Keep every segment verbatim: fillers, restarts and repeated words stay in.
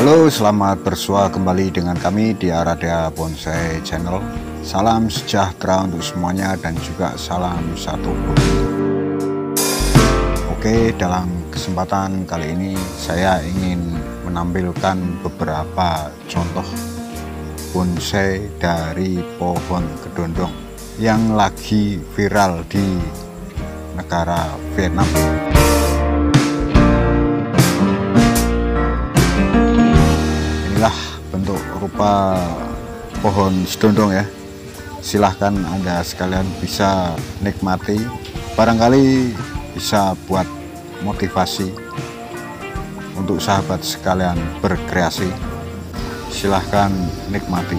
Halo, selamat bersua kembali dengan kami di Aradea Bonsai Channel. Salam sejahtera untuk semuanya dan juga salam satu bumi. Oke, dalam kesempatan kali ini saya ingin menampilkan beberapa contoh bonsai dari pohon kedondong yang lagi viral di negara Vietnam. Inilah bentuk rupa pohon sedondong ya. Silahkan Anda sekalian bisa nikmati, barangkali bisa buat motivasi untuk sahabat sekalian berkreasi. Silahkan nikmati.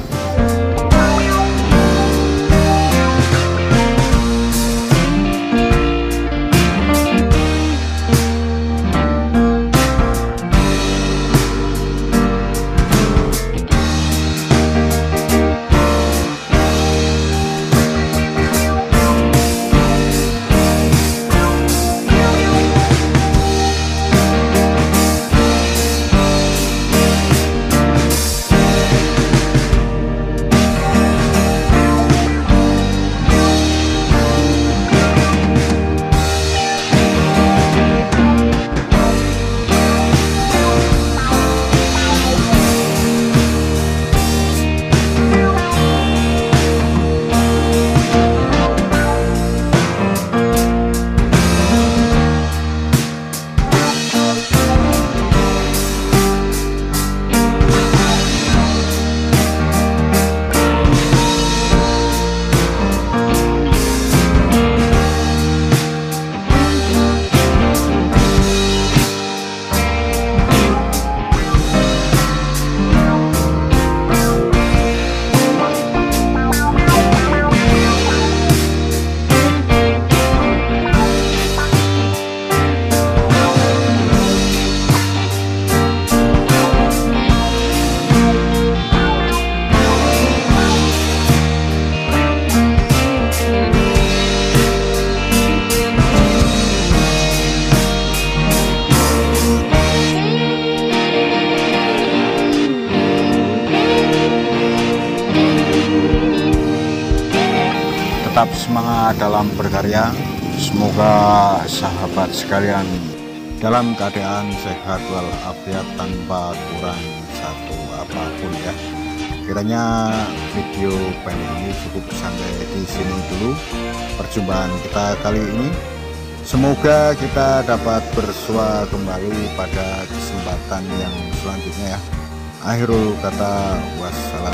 Tetap semangat dalam berkarya. Semoga sahabat sekalian dalam keadaan sehat walafiat tanpa kurang satu apapun ya. Kiranya video pendek ini cukup sampai di sini dulu perjumpaan kita kali ini. Semoga kita dapat bersua kembali pada kesempatan yang selanjutnya ya. Akhirul kata, wassalam.